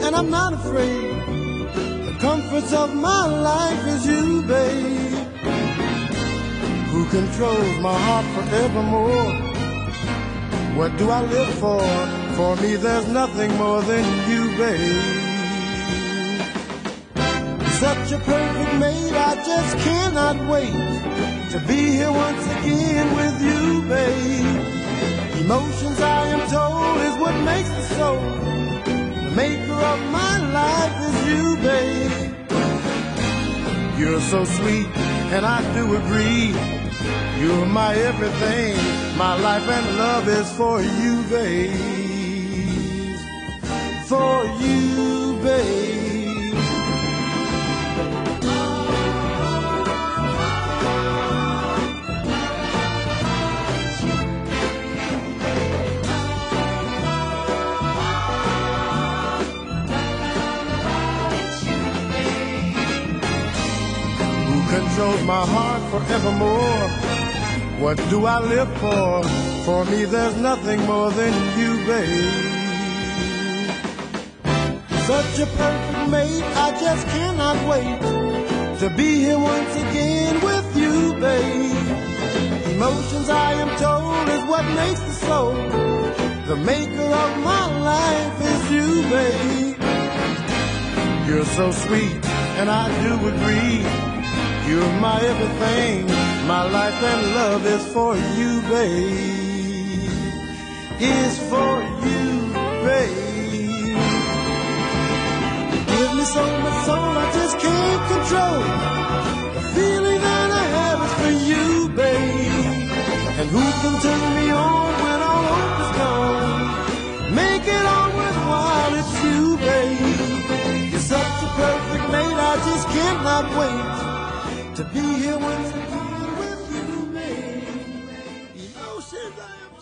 and I'm not afraid. The comforts of my life is you, babe. Who controls my heart forevermore? What do I live for? For me there's nothing more than you, babe. Such a perfect mate, I just cannot wait to be here once again with you, babe. Emotions, I am told, is what makes the soul. The maker of my life is you, babe. You're so sweet, and I do agree. You're my everything. My life and love is for you, babe. For you, babe. Controls my heart forevermore. What do I live for? For me there's nothing more than you, babe. Such a perfect mate, I just cannot wait to be here once again with you, babe. Emotions, I am told, is what makes the soul. The maker of my life is you, babe. You're so sweet, and I do agree. You're my everything, my life and love is for you, babe. Is for you, babe. You give me so much soul I just can't control. The feeling that I have is for you, babe. And who can turn me on when all hope is gone? Make it all worthwhile, it's you, babe. You're such a perfect mate, I just cannot wait to be here once again with you, babe. Emotions I am